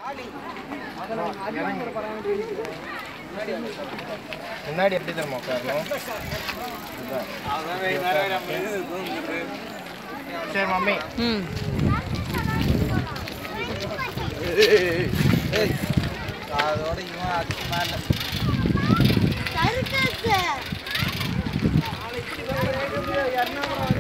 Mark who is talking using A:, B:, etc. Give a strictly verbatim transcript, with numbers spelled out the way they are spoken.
A: முன்னாடி எப்படி தெரியுமா உட்காரணும்? சரி மம்மி. ம் அதோட இவன் அதுக்கு மேல சர்க்கஸ்